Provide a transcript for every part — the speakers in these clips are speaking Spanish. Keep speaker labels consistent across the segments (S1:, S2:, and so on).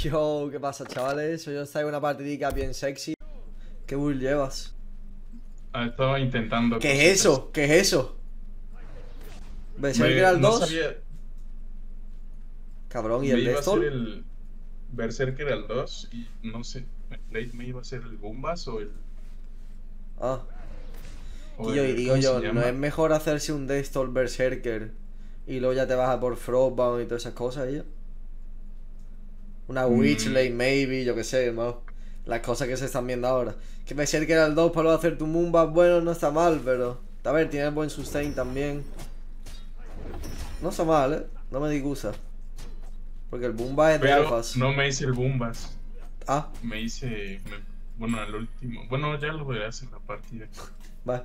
S1: Yo, ¿qué pasa, chavales? Hoy os traigo una partidica bien sexy. ¿Qué build llevas?
S2: Estaba intentando
S1: ¿Qué
S2: cositas.
S1: es eso? ¿Qué es eso? ¿Berserker al
S2: No
S1: 2?
S2: sabía,
S1: Cabrón, ¿y
S2: me
S1: el
S2: iba a hacer
S1: Deathstall?
S2: el Berserker al 2 y no sé, el late me iba a hacer el Bombas
S1: Ah,
S2: o
S1: tío, y
S2: el,
S1: digo
S2: ¿cómo se
S1: yo, ¿no es
S2: llama?
S1: mejor hacerse un Deathstall Berserker y luego ya te vas a por Frostbound y todas esas cosas, tío? Una
S2: Mm,
S1: Witchlade, maybe, yo qué sé, hermano. Las cosas que se están viendo ahora. Que Berserker al 2 para luego hacer tu Moonbat, bueno, no está mal, pero... A ver, tiene buen sustain también. No está mal, no me disgusta. Porque el Moonbat es de
S2: pero
S1: alfas.
S2: no me hice el Bombas,
S1: Ah,
S2: bueno, al último, bueno, ya lo verás en la partida.
S1: vale.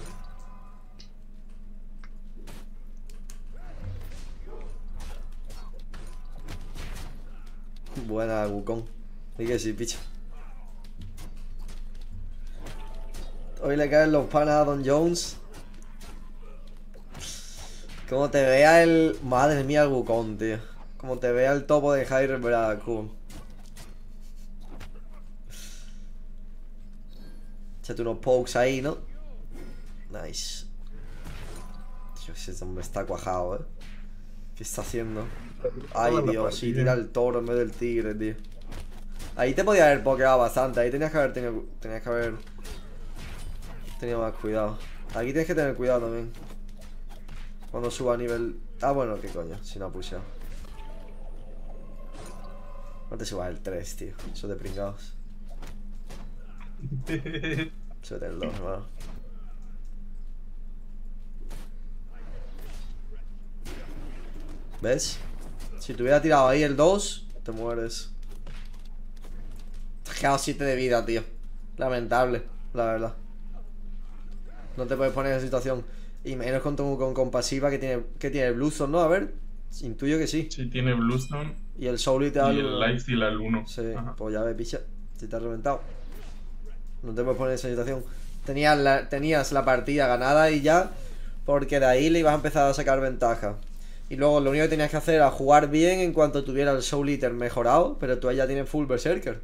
S1: Buena, Wukong. Y que sí, picha. Hoy le caen los panas a Don Jones. Como te vea el... Madre mía, el Wukong, tío. Como te vea el topo de Hyrule, verá, cool. Échate unos pokes ahí, ¿no? Nice. Tío, ese hombre está cuajado, ¿Qué está haciendo? Ay,
S2: Toda la
S1: Dios, sí, tira
S2: partida.
S1: el toro en vez del tigre, tío. Ahí te podía haber pokeado bastante. Ahí tenías que haber tenido más cuidado. Aquí tienes que tener cuidado también. Cuando suba a nivel... Ah, bueno, qué coño, si no ha pushado. No te subas el 3, tío. Eso de pringados. Súbete el 2, hermano. ¿Ves? Si te hubiera tirado ahí el 2, te mueres. Te has quedado 7 de vida, tío. Lamentable, la verdad. No te puedes poner en esa situación. Y menos con pasiva que tiene Bluestone, ¿no? A ver. Intuyo que sí.
S2: Sí, tiene Bluestone
S1: Y el Soul te da
S2: y
S1: el
S2: el
S1: 1.
S2: Lifesteal al 1.
S1: Sí,
S2: Ajá.
S1: pues ya ves, picha. Si te has reventado. No te puedes poner en esa situación. Tenías la partida ganada y ya. Porque de ahí le ibas a empezar a sacar ventaja. Y luego lo único que tenías que hacer era jugar bien en cuanto tuviera el Soul Eater mejorado. Pero tú ahí ya tienes full Berserker.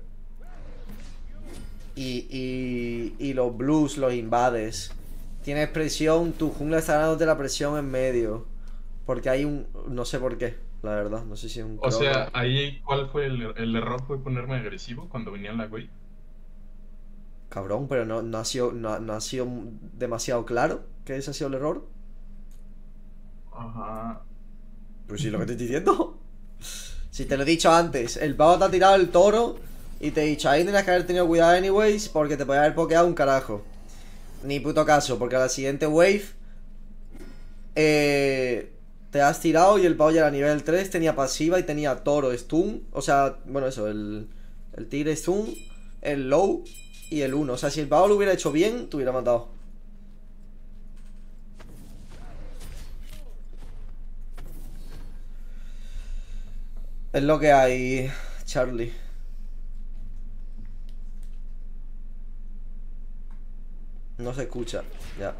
S1: Y los blues los invades. Tienes presión, tu jungla está dándote la presión en medio. Porque hay un... No sé por qué, la verdad. No sé si es un
S2: O
S1: crono.
S2: sea, ahí, ¿cuál fue el error? Fue ponerme agresivo cuando venía en la wave.
S1: Cabrón, pero no ha sido, no ha sido demasiado claro que ese ha sido el error.
S2: Ajá.
S1: Pues sí, lo que te estoy diciendo. Si te lo he dicho antes, el pavo te ha tirado el toro y te he dicho, ahí tienes que haber tenido cuidado anyways porque te podía haber pokeado un carajo. Ni puto caso, porque a la siguiente wave te has tirado y el pavo ya era nivel 3, tenía pasiva y tenía toro, stun. O sea, bueno, eso, el tigre stun, el low y el 1. O sea, si el pavo lo hubiera hecho bien, te hubiera matado. Es lo que hay, Charlie. No se escucha, ya.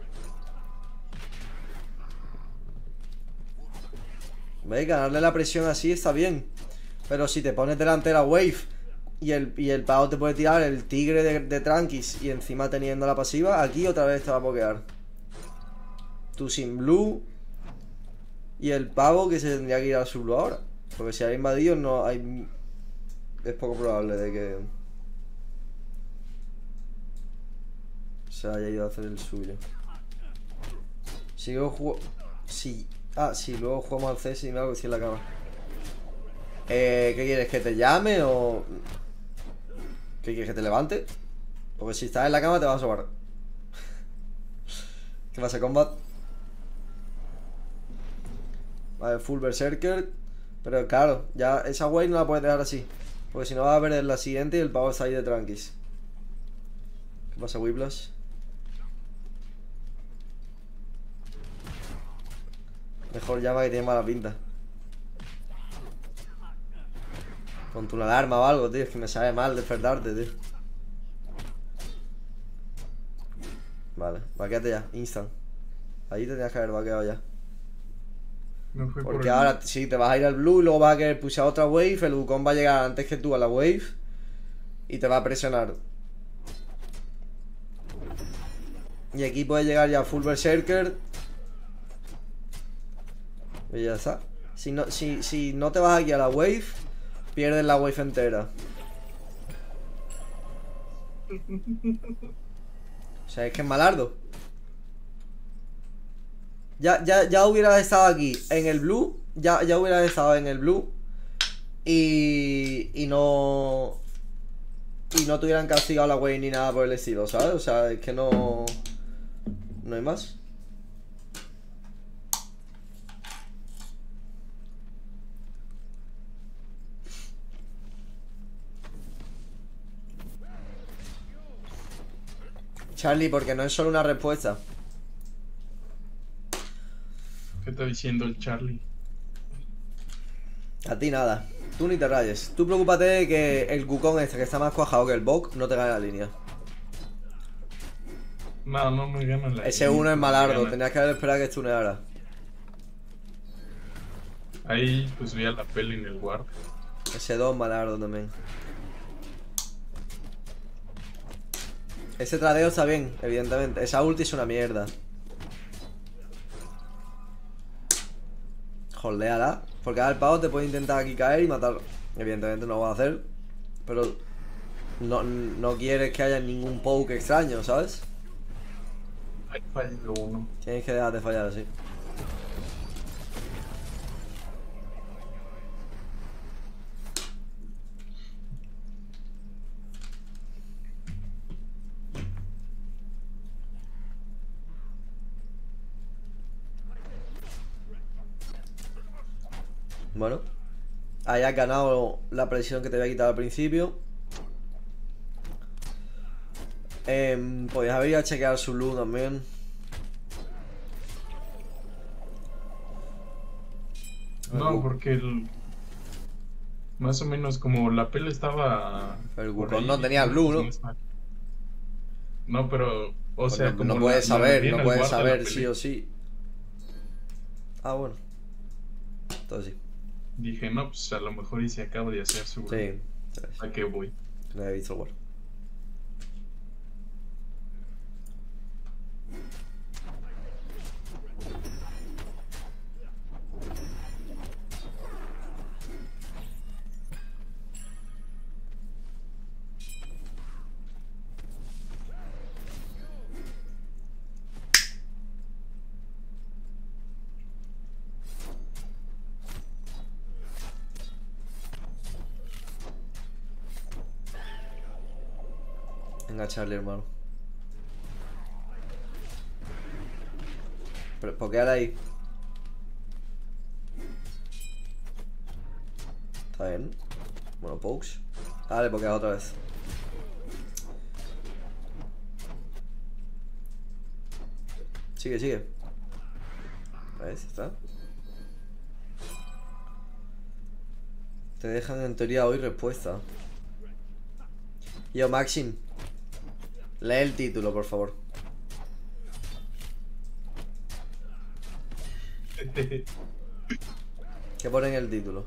S1: ¿Veis? Ganarle la presión así está bien. Pero si te pones delante de la wave y el pavo te puede tirar el tigre de tranquis y encima teniendo la pasiva, aquí otra vez te va a pokear. Tú sin blue y el pavo que se tendría que ir a su blue ahora. Porque si hay invadido no hay... Es poco probable de que se haya ido a hacer el suyo. Si luego juego... Si... Ah, si luego jugamos al CS y me hago decir en la cama. ¿Qué quieres? ¿Que te llame o...? ¿Qué quieres? ¿Que te levante? Porque si estás en la cama te vas a sobar. ¿Qué pasa, combat? Vale, full berserker. Pero claro, ya esa wave no la puedes dejar así. Porque si no vas a ver en la siguiente y el pavo está ahí de tranquis. ¿Qué pasa, Whiplash? Mejor llama que tiene mala pinta. Ponte una alarma o algo, tío. Es que me sabe mal despertarte, tío. Vale, vaqueate ya, instant. Ahí te tenías que haber vaqueado ya.
S2: Me fui por
S1: Porque
S2: el-
S1: ahora si te vas a ir al blue y luego vas a querer pushar otra wave, el Wukong va a llegar antes que tú a la wave y te va a presionar. Y aquí puede llegar ya full berserker. Y ya está. Si no te vas aquí a la wave, pierdes la wave entera. O sea, es que es malardo. Ya hubieras estado aquí en el blue. Ya hubieras estado en el blue. Y no. Y no te hubieran castigado la wave ni nada por el estilo, ¿sabes? O sea, es que no. No hay más. Charlie, porque no es solo una respuesta.
S2: ¿Qué está diciendo el Charlie?
S1: A ti nada. Tú ni te rayes. Tú preocúpate de que el Wukong este que está más cuajado que el Bok no te gane la línea.
S2: No, no me ganan la
S1: Ese
S2: línea,
S1: uno es
S2: me
S1: malardo.
S2: ganan.
S1: Tenías que haber esperado que stuneara.
S2: Ahí pues vi a la peli en el guard.
S1: Ese 2 malardo también. Ese tradeo está bien, evidentemente. Esa ulti es una mierda. Holdeala. Porque ahora el pavo te puede intentar aquí caer y matarlo. Evidentemente no lo va a hacer. Pero no quieres que haya ningún poke extraño, ¿sabes?
S2: Ay, falló uno.
S1: Tienes que dejar de fallar así. Bueno. Ahí has ganado la presión que te había quitado al principio. Podías haber ido a chequear su blue también.
S2: No, porque más o menos como la peli estaba.
S1: El
S2: por
S1: Wukong
S2: ahí,
S1: no tenía blue,
S2: pues,
S1: ¿no?
S2: está- No, pero, o
S1: Pues
S2: sea,
S1: no,
S2: como
S1: no puedes saber,
S2: vi en
S1: no
S2: el
S1: puedes
S2: guard de la
S1: saber
S2: peli,
S1: sí o sí. Ah, bueno. Entonces sí.
S2: dije, no, pues a lo mejor y se acaba de hacer su.
S1: Sí.
S2: ¿A qué voy?
S1: No he visto el War. Venga, Charlie, hermano. Pero, ¿por qué ahora ahí? Está bien. Bueno, pokes. Dale, porque otra vez. Sigue, sigue. Ahí está. Te dejan en teoría hoy respuesta. Yo, Maxim. Lee el título, por favor. ¿Qué pone en el título?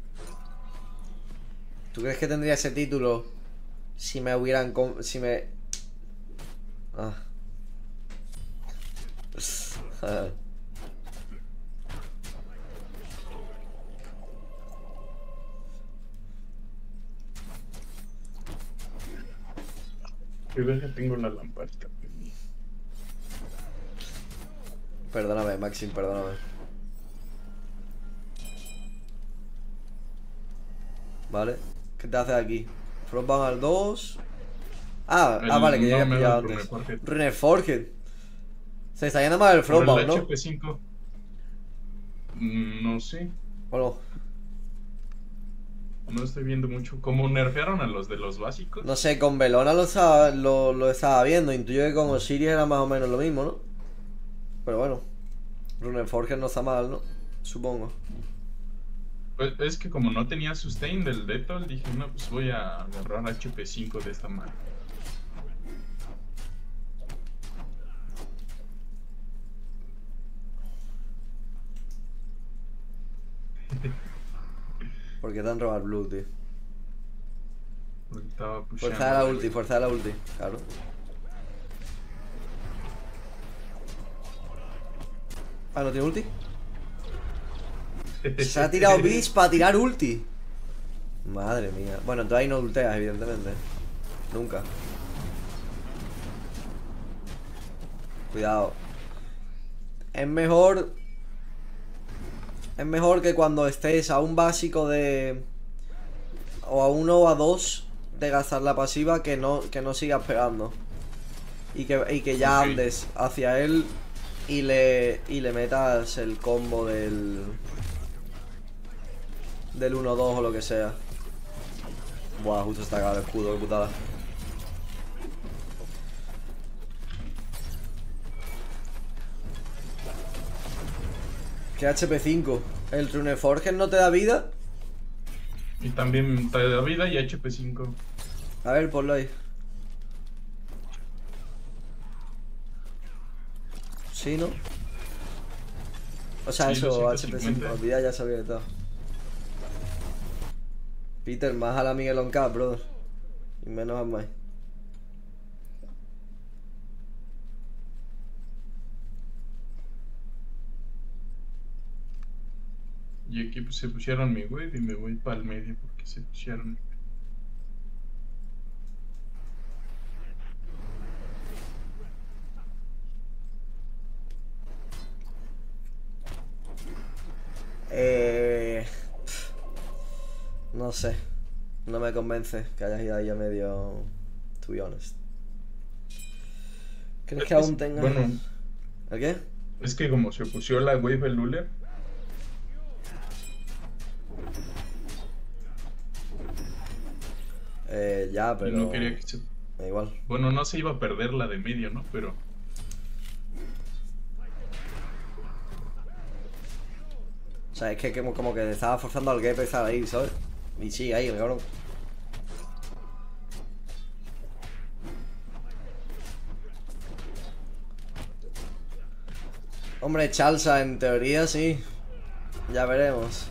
S1: ¿Tú crees que tendría ese título si me hubieran... si me... Ah.
S2: Que tengo la lamparita.
S1: Perdóname, Maxim, perdóname. Vale. ¿Qué te hace aquí? Frostbound al 2. Vale, que ya había pillado antes. Runeforged. Se está yendo mal el
S2: Por el
S1: Frostbound, ¿no?
S2: HP5. No sé.
S1: ¿O no?
S2: No estoy viendo mucho. Como nerfearon a los de los básicos.
S1: No sé, con Belona lo estaba viendo. Intuyo que con Osiris era más o menos lo mismo, ¿no? Pero bueno. Runeforged no está mal, ¿no? Supongo.
S2: Pues es que como no tenía sustain del Detol, dije, no, pues voy a agarrar HP5 de esta manera.
S1: ¿Por qué te han robado el blue, tío?
S2: Porque estaba
S1: Fuerza de la ulti, fuerza de la ulti, claro. Ah, ¿no tiene ulti? Se ha tirado Beast para tirar ulti. Madre mía. Bueno, entonces ahí no ulteas, evidentemente. Nunca. Cuidado. Es mejor que cuando estés a un básico de... O a 1 o a 2 de gastar la pasiva que no sigas pegando. Y que ya andes hacia él y le metas el combo del 1-2 o lo que sea. Buah, justo está acá el escudo, qué putada. ¿Qué HP 5? ¿El Runeforger no te da vida?
S2: Y también te da vida y HP 5.
S1: A ver, ponlo ahí. Sí, ¿no? O sea,
S2: Sí,
S1: eso,
S2: 250.
S1: HP 5, vida ya sabía de todo. Peter, más a la Miguel on Cap, brother. Y menos a Mike.
S2: Y aquí pues, se pusieron mi wave y me voy para el medio porque se pusieron.
S1: No sé. No me convence que hayas ido ahí a medio. To be honest. ¿Crees que aún tenga?
S2: Bueno,
S1: ¿El qué?
S2: es que como se pusió la wave el Luller.
S1: Ya,
S2: Y
S1: pero.
S2: no quería que se...
S1: Da igual.
S2: Bueno, no se iba a perder la de medio, ¿no? Pero...
S1: O sea, es que como que estaba forzando al Gap a estar ahí, ¿sabes? Y sí, ahí, el cabrón. Hombre, Chalsa, en teoría sí. Ya veremos.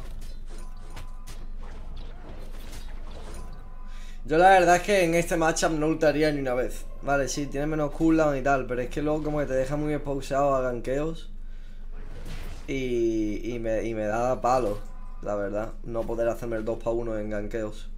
S1: Yo la verdad es que en este matchup no ultaría ni una vez. Vale, sí, tiene menos cooldown y tal, pero es que luego como que te deja muy exposado a gankeos. Y me da palo, la verdad, no poder hacerme el 2 para 1 en gankeos.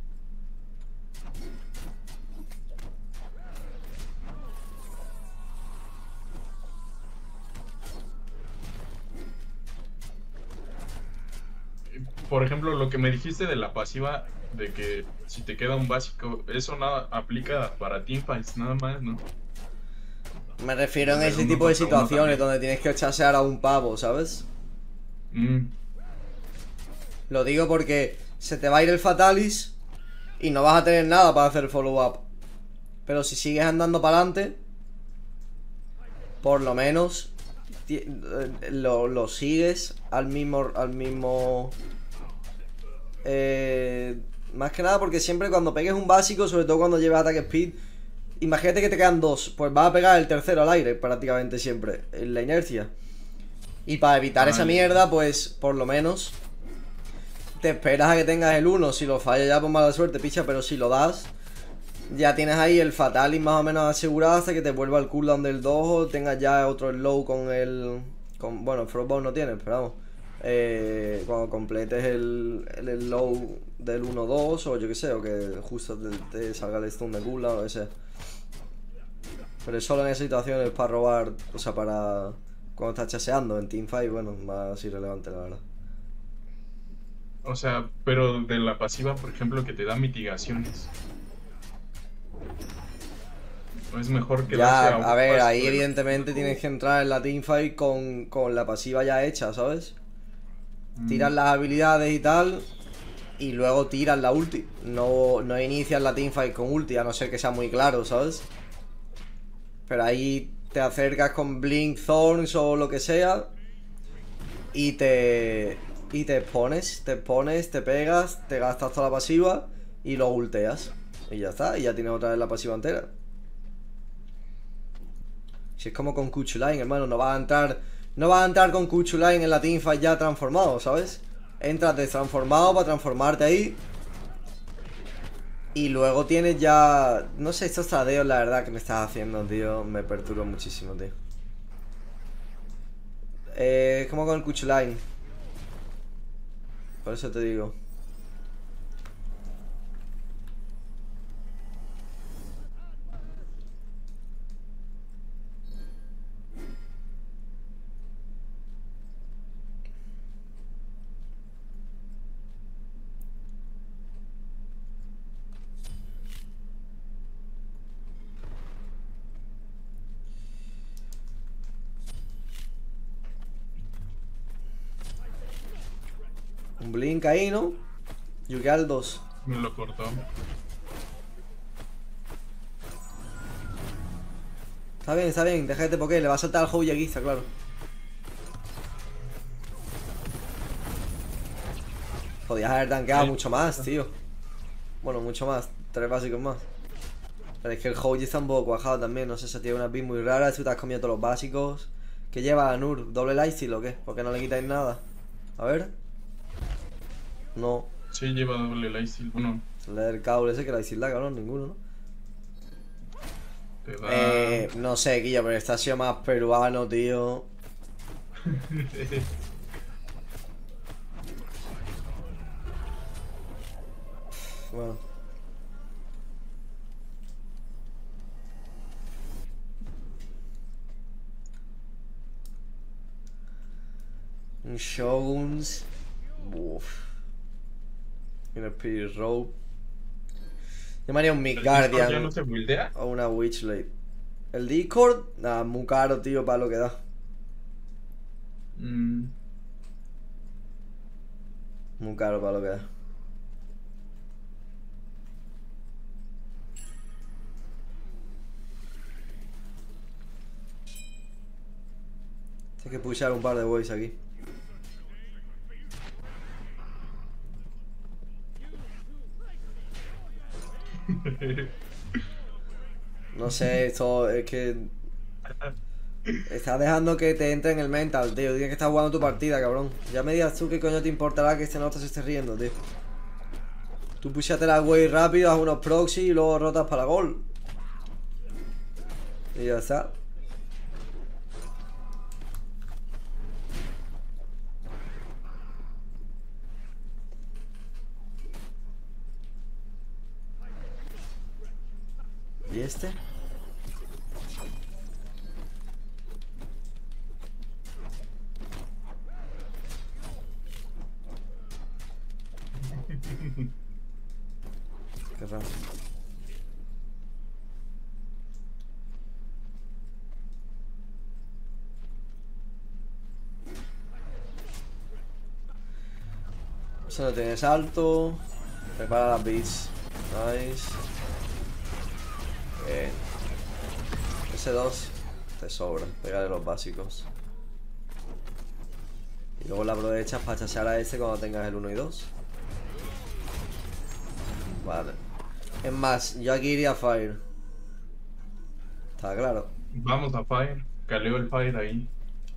S2: Por ejemplo, lo que me dijiste de la pasiva, de que si te queda un básico, eso nada aplica para teamfights nada más, ¿no?
S1: Me refiero en
S2: Del
S1: ese
S2: uno
S1: tipo de
S2: contra uno
S1: situaciones
S2: también.
S1: donde tienes que chasear a un pavo, ¿sabes? Lo digo porque se te va a ir el Fatalis y no vas a tener nada para hacer follow-up. Pero si sigues andando para adelante, por lo menos lo sigues al mismo... más que nada porque siempre cuando pegues un básico, sobre todo cuando lleves ataque speed, imagínate que te quedan 2, pues vas a pegar el tercero al aire prácticamente siempre, en la inercia. Y para evitar esa mierda, pues por lo menos te esperas a que tengas el 1. Si lo fallas ya por mala suerte, picha, pero si lo das, ya tienes ahí el Fatalis más o menos asegurado hasta que te vuelva el cooldown del 2 o tengas ya otro slow con el... bueno, Frostbound no tienes, pero vamos. Cuando completes el slow del 1-2 o yo que sé, o que justo te salga el stun de cooldown o que sea. Pero solo en esas situaciones para robar, o sea, para... Cuando estás chaseando en teamfight, bueno, más irrelevante la verdad.
S2: O sea, pero de la pasiva, por ejemplo, que te da mitigaciones. ¿No es mejor que
S1: Ya, a ver, ahí evidentemente tienes que entrar en la teamfight con la pasiva ya hecha, ¿sabes? Tiras las habilidades y tal, y luego tiras la ulti. No inicias la teamfight con ulti, a no ser que sea muy claro, ¿sabes? Pero ahí te acercas con Blink Thorns o lo que sea y te expones, te pegas, te gastas toda la pasiva y lo ulteas. Y ya está, y ya tienes otra vez la pasiva entera. Si es como con Kuchulain, hermano, no vas a entrar con Kuchulain en la teamfight ya transformado, ¿sabes? Entras destransformado para transformarte ahí. Y luego tienes ya... No sé, estos tradeos la verdad que me estás haciendo, tío. Me perturba muchísimo, tío. Es como con el Kuchulain. Por eso te digo. Un blink ahí, ¿no? Yugi al 2.
S2: Me lo cortó.
S1: Está bien, déjate porque le va a saltar al Houyi aquí, está claro. Podías haber tanqueado mucho más, tío. Bueno, mucho más, 3 básicos más. Pero es que el Houyi está un poco cuajado también, no sé, se tiene una build muy rara, tú te has comido todos los básicos. ¿Qué lleva a Nur? ¿Doble lifesteal o qué? ¿Por qué no le quitáis nada? A ver. No.
S2: Sí, lleva doble lifesteal. Bueno,
S1: Le del caul ese que la lifesteal da, cabrón, ninguno, ¿no?
S2: te da...
S1: No sé, Guilla, pero este ha sido más peruano, tío. Bueno. Un Shoguns. Uff. Un Spirit Rope. Yo me haría un
S2: ¿El Discord ya
S1: Midgardian
S2: no se buildea?
S1: o una Witchblade. El Discord, nada, muy caro, tío, para lo que da.
S2: Mm,
S1: Muy caro para lo que da. Hay que pushar un par de boys aquí. No sé, esto es que... Estás dejando que te entre en el mental, tío. Tienes que estar jugando tu partida, cabrón. Ya me digas tú qué coño te importará que este nota se esté riendo, tío. Tú pushate la wave rápido, haz unos proxy y luego rotas para gol. Y ya está. ¿Y este? Qué raro. Eso no tiene salto. Prepara las beats. Nice. Bien. S2 te sobra. Pégale los básicos. Y luego la aprovechas para chasear a este cuando tengas el 1 y 2. Vale. Es más, yo aquí iría a Fire. Está claro.
S2: Vamos a Fire. Caleo el Fire ahí.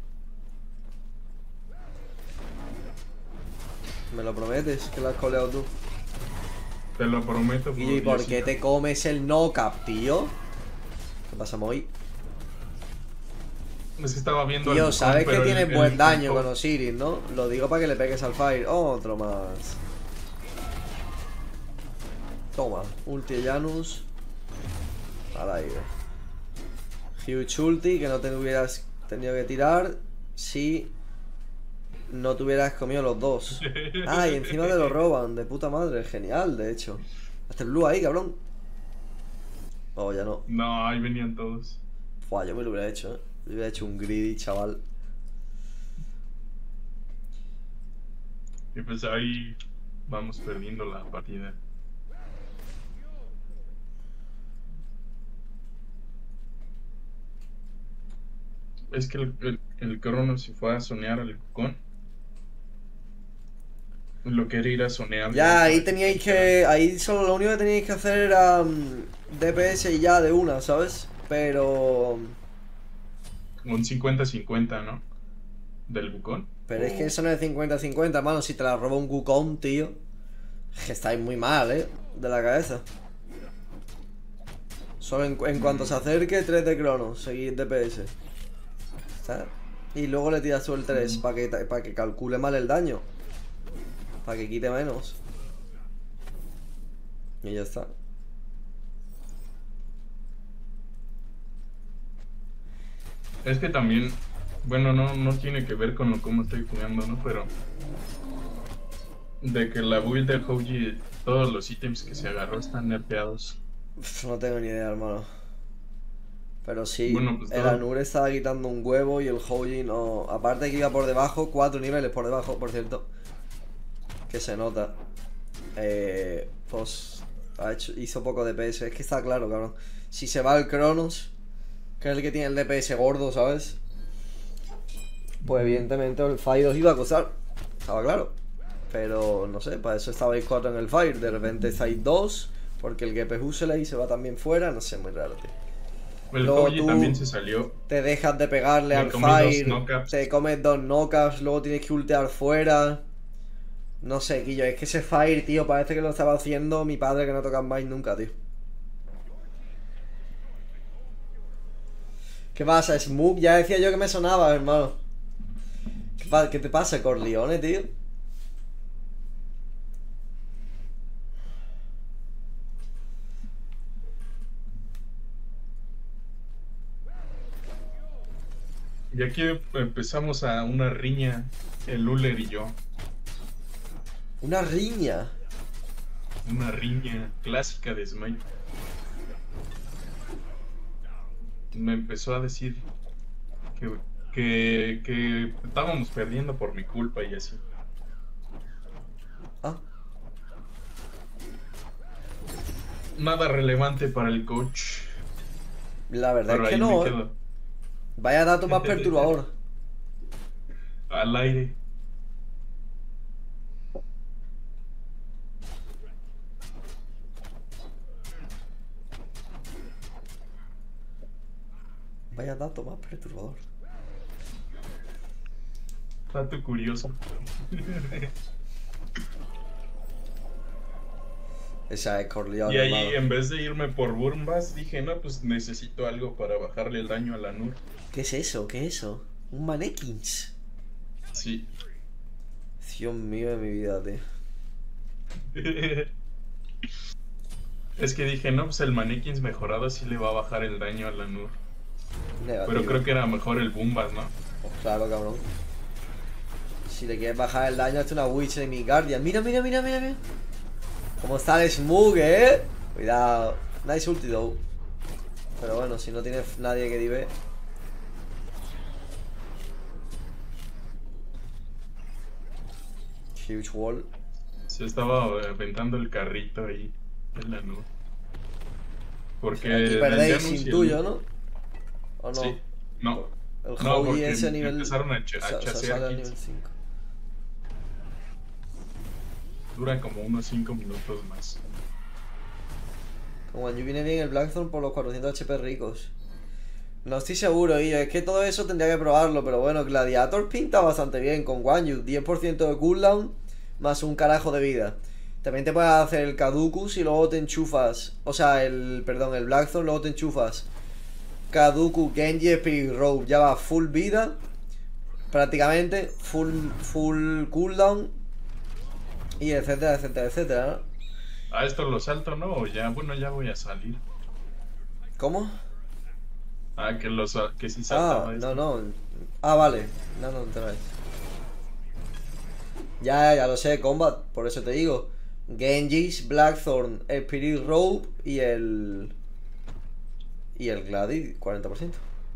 S1: ¿Me lo prometes? Que lo has coleado tú.
S2: Te lo prometo.
S1: ¿Y por qué te comes el no-cap, tío? ¿Qué pasa, Moy?
S2: Es que estaba viendo
S1: Tío,
S2: el
S1: sabes
S2: pero
S1: que tiene
S2: el-
S1: buen
S2: el-
S1: daño con Osiris, ¿no? Lo digo para que le pegues al Fire. Otro más. Toma, ulti Janus. Al aire. Huge ulti que no te hubieras tenido que tirar si no te hubieras comido los dos. Ah, y encima te lo roban, de puta madre. Genial, de hecho. Hasta el blue ahí, cabrón. Oh, ya no.
S2: No, ahí venían todos.
S1: Fua, yo me lo hubiera hecho, Yo hubiera hecho un greedy, chaval.
S2: Y pues ahí vamos perdiendo la partida. Es que el Crono se fue a sonear al Wukong. Lo quería ir a sonear.
S1: Ya, ahí teníais que... Ahí solo lo único que teníais que hacer era DPS y ya de una, ¿sabes? Pero...
S2: Un 50-50, ¿no? Del Wukong.
S1: Pero es que eso no es 50-50, hermano. Si te la roba un Wukong, tío. Es que estáis muy mal, de la cabeza. Solo en cuanto se acerque, 3 de crono, seguir DPS. ¿Sabes? Y luego le tiras tú el 3 para que calcule mal el daño. Para que quite menos. Y ya está.
S2: Es que también, bueno, no tiene que ver con cómo estoy jugando, ¿no? Pero de que la build de Hoji, todos los ítems que se agarró están nerfeados.
S1: No tengo ni idea, hermano. Pero sí,
S2: Bueno, pues
S1: el
S2: todo.
S1: Anur estaba quitando un huevo y el Hoji no. Aparte que iba por debajo, 4 niveles por debajo, por cierto. Que se nota. Pues hizo poco DPS. Es que está claro, cabrón. Si se va el Cronos, que es el que tiene el DPS gordo, ¿sabes? Pues evidentemente el Fire os iba a costar. Estaba claro. Pero no sé, para eso estabais 4 en el Fire. De repente estáis 2. Porque el GP se va también fuera. No sé, muy raro, tío.
S2: El
S1: Luego
S2: Hoji
S1: tú
S2: también se salió.
S1: te dejas de pegarle
S2: Me
S1: al
S2: comí 2
S1: Fire.
S2: knockups.
S1: Te comes 2 knockups. Luego tienes que ultear fuera. No sé, Quillo. Es que ese Fire, tío, parece que lo estaba haciendo mi padre que no toca en Bind nunca, tío. ¿Qué pasa, Smook? Ya decía yo que me sonaba, hermano. ¿Qué te pasa, Corleone, tío?
S2: Y aquí empezamos a una riña, el Uller y yo.
S1: Una riña.
S2: Una riña clásica de Smite. Me empezó a decir que estábamos perdiendo por mi culpa y así.
S1: Ah,
S2: Nada relevante para el coach.
S1: la verdad
S2: Pero
S1: es que
S2: ahí
S1: no,
S2: me quedo.
S1: Vaya dato más perturbador.
S2: Al aire.
S1: Vaya dato más perturbador.
S2: Dato curioso.
S1: Esa es Corleone,
S2: Y ahí,
S1: hermano.
S2: en vez de irme por Burmbas, dije, no, pues necesito algo para bajarle el daño a la Nur.
S1: ¿Qué es eso? ¿Qué es eso? Un mannequins.
S2: Sí.
S1: Dios mío de mi vida, tío.
S2: Es que dije, no, pues el Mannequins mejorado sí le va a bajar el daño a la Nur.
S1: Negativo.
S2: Pero creo que era mejor el Bumbas, ¿no?
S1: Pues claro, cabrón. Si le quieres bajar el daño, hazte una Witch de mi Guardian. Mira, mira, mira, mira, mira. ¿Cómo está el Smug, Cuidado. Nice ulti, though. Pero bueno, si no tienes nadie que dive. Huge wall.
S2: Se estaba aventando el carrito ahí en la Nur. Porque
S1: Aquí
S2: desde
S1: perdéis
S2: anuncio-
S1: sin tuyo, ¿no? ¿O no?
S2: Sí, no.
S1: El
S2: No,
S1: Holy
S2: porque
S1: ese nivel.
S2: empezaron a
S1: o sea,
S2: chasear
S1: sale al
S2: kills.
S1: nivel 5.
S2: Dura como unos 5 minutos más.
S1: Como yo viene bien el Blackthorn por los 400 HP ricos. No estoy seguro, y es que todo eso tendría que probarlo, pero bueno, Gladiator pinta bastante bien con Wanyu, 10% de cooldown más un carajo de vida. También te puedes hacer el Kadukus y luego te enchufas, o sea, el Blackthorn, luego te enchufas Kaduku, Genji, Spirit Robe, ya va full vida, prácticamente, full cooldown, y etcétera, etcétera, etcétera, ¿no?
S2: Ah, esto lo salto, ¿no? O ya, bueno, ya voy a salir.
S1: ¿Cómo?
S2: Ah, que sí saltaba
S1: Ah,
S2: esto.
S1: no. Ah, vale. No te vayas. Ya lo sé, Combat, por eso te digo. Genjis, Blackthorn, Spirit Robe y el. Y el Gladi, 40%.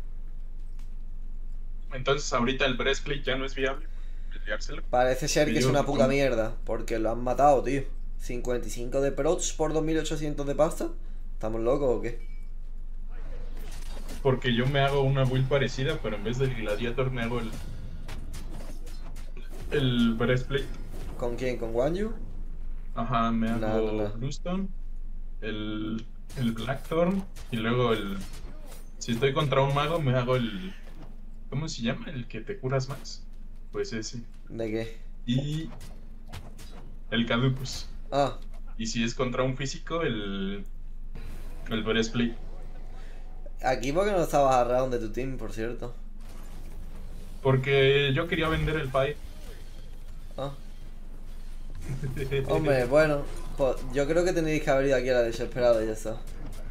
S2: Entonces ahorita el breastplate ya no es viable peleárselo.
S1: Parece ser que es
S2: Dios,
S1: una puta
S2: ¿cómo?
S1: mierda, porque lo han matado, tío. 55 de procs por 2800 de pasta. ¿Estamos locos o qué?
S2: Porque yo me hago una build parecida, pero en vez del gladiator me hago el breastplate.
S1: ¿Con quién? ¿Con Wanyu?
S2: Ajá, me hago
S1: No.
S2: Bluestone, el Blackthorn y luego si estoy contra un mago me hago ¿cómo se llama? El que te curas más. Pues ese.
S1: ¿De qué?
S2: Y el Caducus.
S1: Ah,
S2: Y si es contra un físico, el Breastplate.
S1: aquí porque no estabas around de tu team, por cierto.
S2: Porque yo quería vender el Pi.
S1: Ah. Hombre, bueno, pues yo creo que tenéis que haber ido aquí a la desesperada y ya está.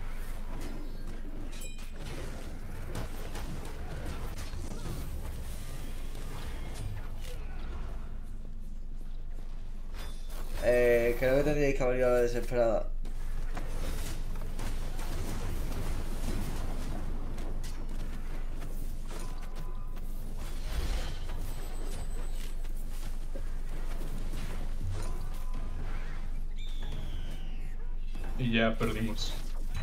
S1: Creo que tendríais que haber ido a la desesperada.
S2: Y ya perdimos.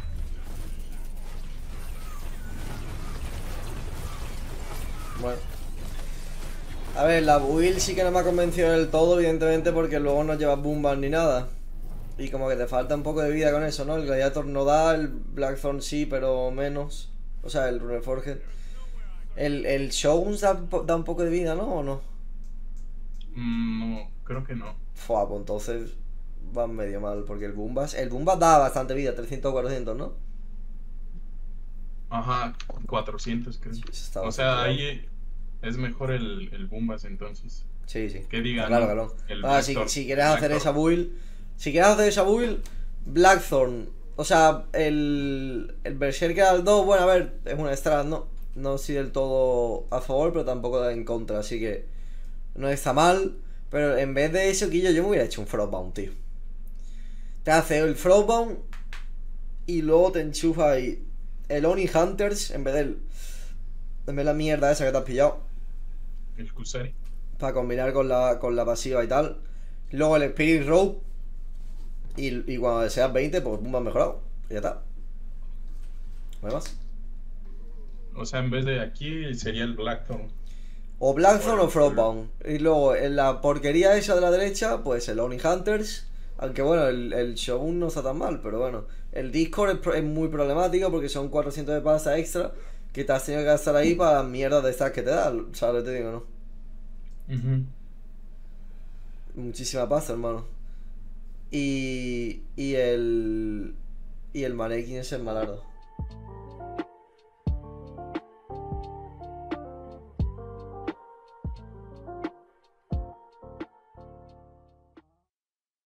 S1: Bueno. A ver, la build sí que no me ha convencido del todo, evidentemente, porque luego no llevas boomers ni nada. Y como que te falta un poco de vida con eso, ¿no? El Gladiator no da, el Blackthorn sí, pero menos. O sea, el Runeforged. El Shogun da un poco de vida, ¿no? ¿O no?
S2: No, creo que no.
S1: Fua, pues entonces van medio mal, porque el Boombass da bastante vida, 300 o 400, ¿no?
S2: Ajá, 400 creo.
S1: Sí, eso está
S2: O
S1: bastante
S2: sea,
S1: mal.
S2: ahí es mejor el Bombas entonces.
S1: Sí, sí.
S2: Que
S1: Está
S2: digan,
S1: claro,
S2: ¿no?
S1: claro.
S2: El
S1: Ah, si,
S2: Blackthorn.
S1: si quieres hacer esa build. Si quieres hacer esa build, Blackthorn. O sea, el Berserker al 2, bueno, a ver, es una strat, ¿no? No estoy del todo a favor, pero tampoco en contra, así que no está mal. Pero en vez de eso, Quillo, yo me hubiera hecho un Frostbound, tío. Te hace el Frostbound y luego te enchufa ahí el Oni Hunters en vez de la mierda esa que te has pillado.
S2: El Kusari.
S1: Para combinar con la pasiva y tal. Luego el Spirit Rope. Y cuando seas 20, pues pum, has mejorado. Y ya está. No hay más.
S2: O sea, en vez de aquí sería el Blackthorn.
S1: O Blackthorn o
S2: Bueno,
S1: Frostbound. Y luego en la porquería esa de la derecha, pues el Oni Hunters. Aunque bueno, el Shogun no está tan mal, pero bueno. El Discord es muy problemático porque son 400 de pasta extra que te has tenido que gastar ahí para las mierdas de estas que te dan. ¿Sabes? Te digo, ¿no?
S2: Ujú.
S1: Muchísima pasta, hermano. Y el. Y el Mannequin es el malardo.